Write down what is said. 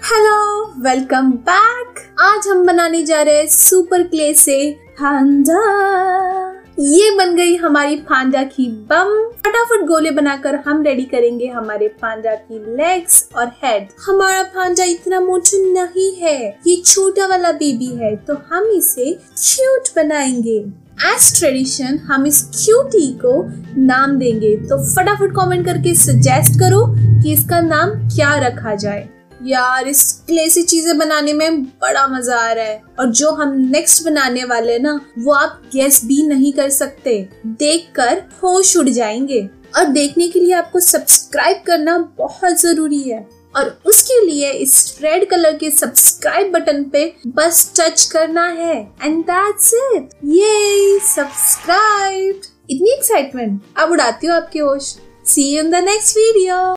Hello, welcome back. आज हम बनाने जा रहे हैं सुपर क्ले से फांजा। ये बन गई हमारी फांजा की बम। फटाफट गोले बनाकर हम रेडी करेंगे हमारे फांजा की लेग्स और हेड। हमारा फांजा इतना मोटू नहीं है, ये छोटा वाला बेबी है, तो हम इसे क्यूट बनाएंगे। एज ट्रेडिशन हम इस क्यूटी को नाम देंगे, तो फटाफट कमेंट करके सजेस्ट करो कि इसका नाम क्या रखा जाए। यार, इस क्ले से चीजें बनाने में बड़ा मजा आ रहा है, और जो हम नेक्स्ट बनाने वाले हैं ना, वो आप गेस भी नहीं कर सकते। देखकर होश उड़ जाएंगे। और देखने के लिए आपको सब्सक्राइब करना बहुत जरूरी है, और उसके लिए इस रेड कलर के सब्सक्राइब बटन पे बस टच करना है, एंड दैट्स इट। ये सब्सक्राइब। इतनी एक्साइटमेंट, अब उड़ाती हूँ आपके होश। See you in the next video.